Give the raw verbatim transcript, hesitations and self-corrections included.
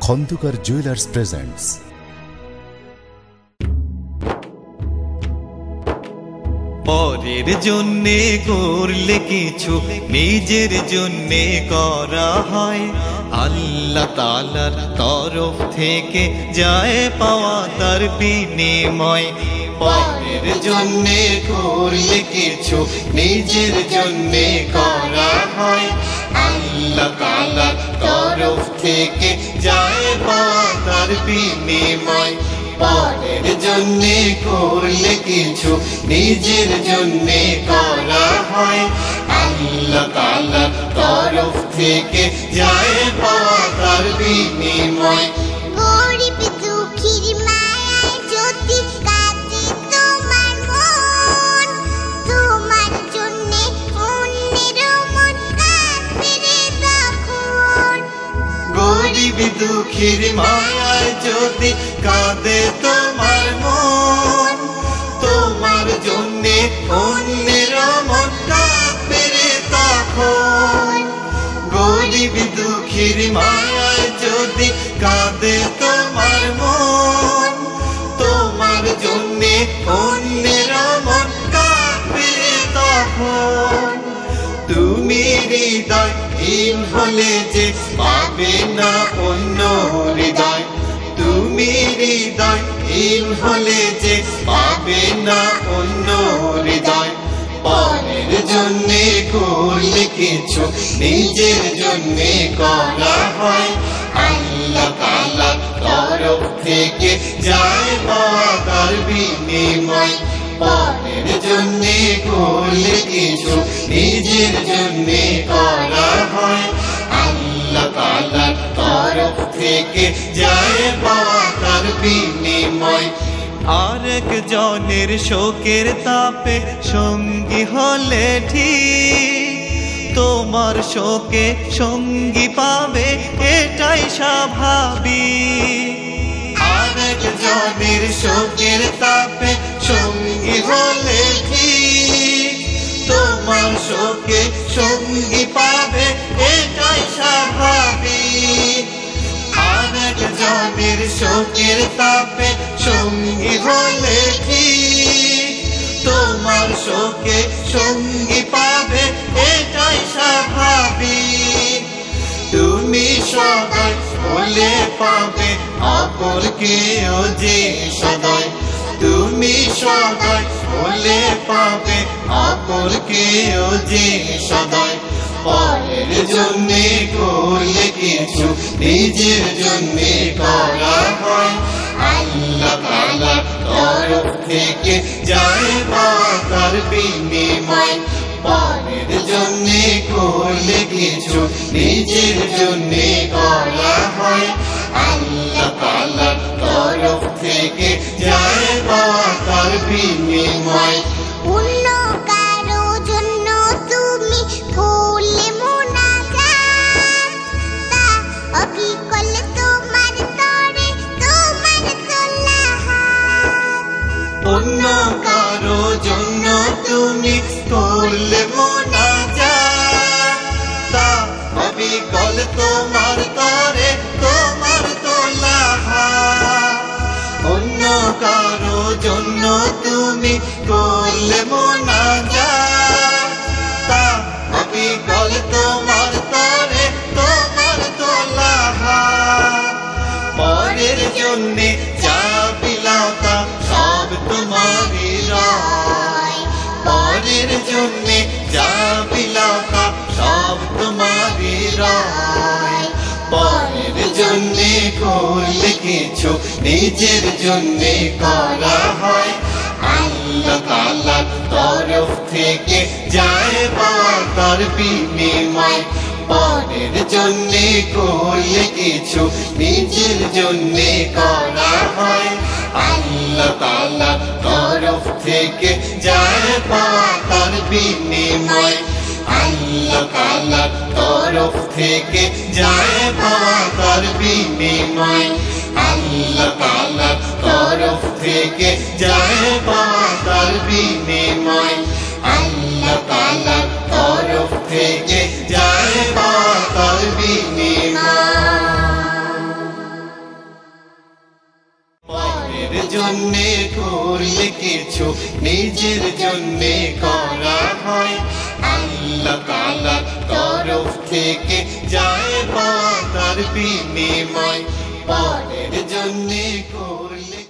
Khandakar jewellers presents. পরের জন্যে করলে কিছু নিজের জন্যে করা হয়, আল্লাহ তাআলার তরফ থেকে যায় পাওয়া তার বিনিময়। পরের জন্যে করলে কিছু নিজের জন্যে করা হয়, আল্লাহ তাআলার তরফ থেকে যায় পাওয়া তার বিনিময়। পরের জন্যে করলে কিছু নিজের জন্যে করা হয়, আল্লাহ তাআলার তরফ থেকে যায় পাওয়া তার বিনিময়। গরিব দুঃখীর মায়ায় যদি কাঁদে তোমার মন, তোমার জন্যে অন্যের মন কাঁদবে রে তখন। গরিব দুঃখীর মায়ায় যদি কাঁদে তোমার মন, তোমার জন্যে অন্যের মন কাঁদবে রে তখন। গরিব দুঃখীর মায়ায় যদি কাঁদে তোমার মন, তোমার জন্যে অন্যের মন কাঁদবে রে তখন। তুমি হৃদয়হীন হলে যে পাবে না অন্য হৃদয়, তুমি হৃদয়হীন হলে যে পাবে না অন্য হৃদয়। পরের জন্যে করলে কিছু নিজের জন্যে করা হয়, আল্লাহ তাআলার তরফ থেকে যায় পাওয়া তার বিনিময়। পরের জন্যে করলে কিছু নিজের জন্যে করা হয়, আল্লাহ তাআলার তরফ থেকে যায় পাওয়া তার বিনিময়। আরেক জনের শোকের তাপে সঙ্গী হলে ঠিক, তোমার শোকে সঙ্গী পাবে এটাই স্বাভাবিক। আরেক জনের শোকের তাপে সঙ্গী হলে ঠিক, তোমার শোকে সঙ্গী পাবে এটাই স্বাভাবিক। আরেক জনের শোকের তাপে সঙ্গী হলে ঠিক, তোমার শোকে সঙ্গী পাবে এটাই স্বাভাবিক। তুমি সদয় বলে পাবে অপরকেও যে সদয়, তুমি সদয় বলে পাবে অপরকেও যে সদয়। পরের জন্যে করলে কিছু নিজের জন্যে করা হয়, আল্লাহ তাআলার তরফ থেকে যায় পাওয়া তার বিনিময়। পরের জন্যে করলে কিছু নিজের জন্যে করা হয়, আল্লাহ তাআলার তরফ থেকে যায় পাওয়া তার বিনিময়। অন্য কারো জন্য তুমি করলে মুনাজাত, তা অকি করলে তোমার তরে তোমার তোলা হাত। অন্য কারো জন্য তুমি করলে মুনাজাত, তা অবিকল তোমার তরে তোমার তোলা হাত। অন্য কারো জন্য তুমি করলে মুনাজাত, তা অবিকল তোমার তরে তোমার তোলা হাত। পরের জন্যে যা বিলাও তা সব তোমারই রয়, পরের জন্যে যা বিলাও তা সব তোমারই রয়। পরের জন্যে করলে কিছু নিজের জন্যে করা হয়, আল্লাহ তাআলার তরফ থেকে যায় পাওয়া তার বিনিময়। পরের জন্যে করলে কিছু নিজের জন্যে করা হয়, আল্লাহ তাআলার তরফ থেকে যায় পাওয়া তার বিনিময়। আল্লাহ তাআলার তরফ থেকে যায় পাওয়া তার বিনিময়, আল্লাহ তাআলার তরফ থেকে যায় পাওয়া তার বিনিময়। আল্লাহ তাআলার তরফ থেকে যায় পাওয়া তার বিনিময়। পরের জন্যে করলে কিছু নিজের জন্যে করা হয় আল্লাহ তাআলার তরফ থেকে যায় পাওয়া তার বিনিময় পরের জন্যে করলে